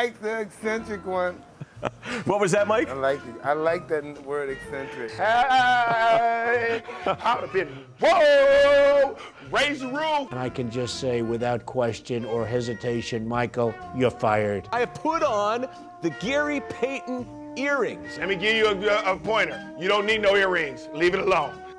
like the eccentric one. What was that, Mike? I like it. I like that word eccentric. Hey, I'd have been, whoa, raise the roof. And I can just say without question or hesitation, Michael, you're fired. I have put on the Gary Payton earrings. Let me give you a pointer. You don't need no earrings. Leave it alone.